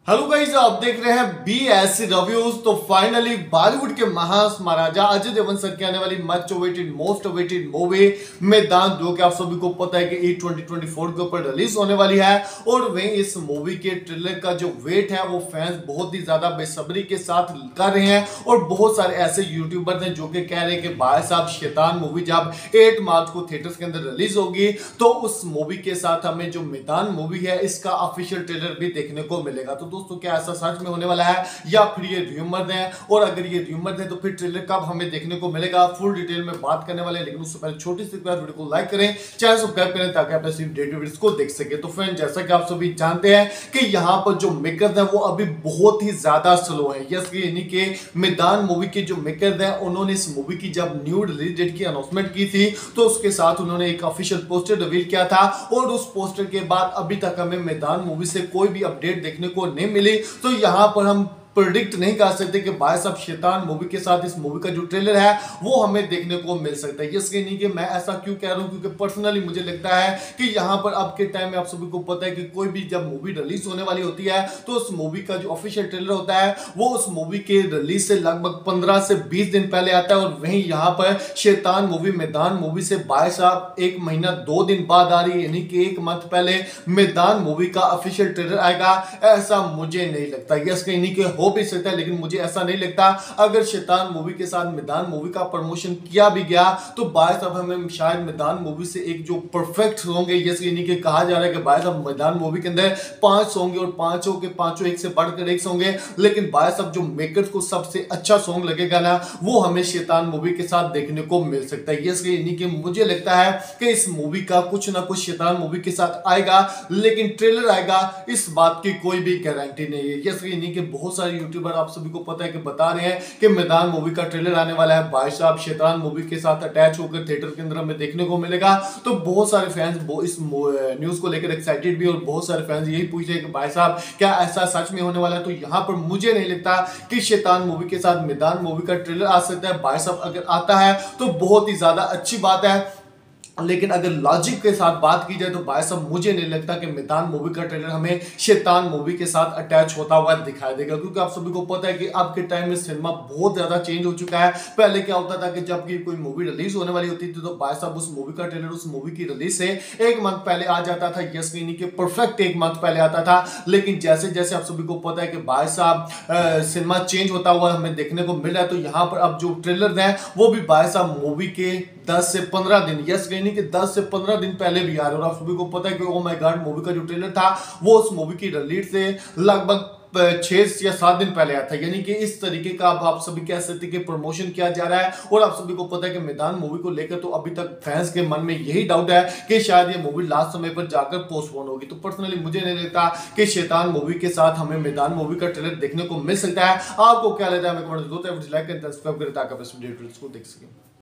Hello guys, आप देख रहे हैं BS रिव्यूज। तो फाइनली बॉलीवुड के महाराजा अजय देवगन सर की आने वाली much awaited most awaited movie Maidaan 2 के आप सभी को पता है कि ईद 2024 के ऊपर रिलीज होने वाली है। और वहीं इस मूवी के ट्रेलर का जो वेट है वो फैंस बहुत ही ज्यादा बेसब्री के साथ कर रहे हैं। और बहुत सारे ऐसे यूट्यूबर हैं जो कि कह रहे हैं कि भाई साहब शैतान मूवी जब 8 मार्च को थिएटर्स के अंदर रिलीज होगी तो उस मूवी के साथ हमें जो मैदान मूवी है इसका ऑफिशियल ट्रेलर भी देखने को मिलेगा। तो दोस्तों, क्या ऐसा सच में होने वाला है या फिर ये र्यूमर है? और अगर ये र्यूमर है तो फिर ट्रेलर कब हमें देखने को मिलेगा, फुल डिटेल में बात करने वाले हैं। लेकिन उससे पहले छोटी सी रिक्वेस्ट, वीडियो को लाइक करें, चैनल सब्सक्राइब करें ताकि आप ऐसी डेली वीडियोस को देख सके। तो फ्रेंड, जैसा कि आप सभी जानते हैं कि यहाँ पर जो मेकर्स हैं वो अभी बहुत ही ज्यादा स्लो है। यस, यानी कि मैदान मूवी के जो मेकर्स हैं उन्होंने इस मूवी की जब न्यू रिलीज डेट की अनाउंसमेंट की थी तो उसके साथ उन्होंने एक ऑफिशियल पोस्टर रिवील किया था। और उस पोस्टर के बाद अभी तक हमें मैदान मूवी से कोई भी अपडेट देखने को नहीं मिली। तो यहाँ पर हम प्रेडिक्ट नहीं कर सकते कि भाई साहब शैतान मूवी के साथ इस मूवी का जो ट्रेलर है वो हमें देखने को मिल सकता है। इसलिए नहीं कि मैं ऐसा क्यों कह रहा हूं, क्योंकि पर्सनली मुझे लगता है कि यहां पर अब के टाइम में आप सभी को पता है कि कोई भी जब मूवी रिलीज होने वाली होती है तो उस मूवी का जो ऑफिशियल ट्रेलर होता है वो उस मूवी के रिलीज से लगभग 15 से 20 दिन पहले आता है। और वहीं यहां पर शैतान मूवी मैदान मूवी से भाई साहब 1 महीना 2 दिन बाद आ रही है, यानी कि 1 मंथ पहले मैदान मूवी का ऑफिशियल ट्रेलर आएगा। ऐसा मुझे नहीं लगता। यस, कहीं नहीं कि हो भी सकता है, लेकिन मुझे ऐसा नहीं लगता। अगर शैतान मूवी के साथ मैदान मूवी का प्रमोशन किया भी गया तो भाई साहब हमें शायद मैदान मूवी से एक जो परफेक्ट सॉन्ग है, जैसे यानी कि कहा जा रहा है कि भाई साहब मैदान मूवी के अंदर 5 सॉन्ग और पांचों के पांचों एक से बढ़कर एक सॉन्ग है। लेकिन भाई साहब जो मेकर्स को सबसे अच्छा सॉन्ग लगेगा ना वो हमें शैतान मूवी के साथ देखने को मिल सकता है। यस, यानी कि मुझे लगता है कि इस मूवी का कुछ ना कुछ शैतान मूवी के साथ आएगा, लेकिन ट्रेलर आएगा इस बात की कोई भी गारंटी नहीं है। यस, यानी कि बहुत सारे यूट्यूबर आप सभी को पता है कि बता रहे हैं कि मैदान मूवी का ट्रेलर आने वाला है, भाई साहब शैतान मूवी के साथ अटैच होकर थिएटर के अंदर हमें देखने को मिलेगा। तो बहुत सारे फैंस इस न्यूज को लेकर एक्साइटेड भी, और बहुत सारे फैंस यही पूछ रहे हैं कि भाई साहब क्या ऐसा सच में होने वाला है? तो यहां पर मुझे नहीं लगता कि शैतान मूवी के साथ मैदान मूवी का ट्रेलर आ सकता है। भाई साहब अगर आता है तो बहुत ही ज्यादा अच्छी बात है, लेकिन अगर लॉजिक के साथ बात की जाए तो भाई साहब मुझे नहीं लगता कि मैदान मूवी का ट्रेलर हमें शैतान मूवी के साथ अटैच होता हुआ दिखाई देगा। क्योंकि आप सभी को पता है कि अब के टाइम में सिनेमा बहुत ज्यादा चेंज हो चुका है। पहले क्या होता था कि जब की कोई मूवी रिलीज होने वाली होती थी तो भाई साहब उस मूवी का ट्रेलर उस मूवी की रिलीज से 1 मंथ पहले आ जाता था। यस, यानी कि परफेक्ट 1 मंथ पहले आता था। लेकिन जैसे जैसे आप सभी को पता है कि भाई साहब सिनेमा चेंज होता हुआ हमें देखने को मिल रहा है, तो यहाँ पर अब जो ट्रेलर है वो भी भाई साहब मूवी के 10 से 15 दिन, यस यानी कि 10 से 15 दिन पहले भी आ रहे। और आप सभी को पता है कि ओ माय गॉड मूवी का जो ट्रेलर था वो उस मूवी की रिलीज से लगभग 6 या 7 दिन पहले आया था। यानी कि इस तरीके का अब आप सभी कह सकते हैं कि प्रमोशन किया जा रहा है। और आप सभी को पता है कि मैदान मूवी को लेकर तो अभी तक फैंस के मन में यही डाउट है कि शायद ये मूवी लास्ट समय पर जाकर पोस्टपोन होगी। तो पर्सनली मुझे नहीं लगता कि शैतान मूवी के साथ हमें मैदान मूवी का ट्रेलर देखने को मिल सकता है। आपको क्या लगता है? हमें कमेंट में लाइक करें, सब्सक्राइब करें ताकि आप इस वीडियो को देख सकें।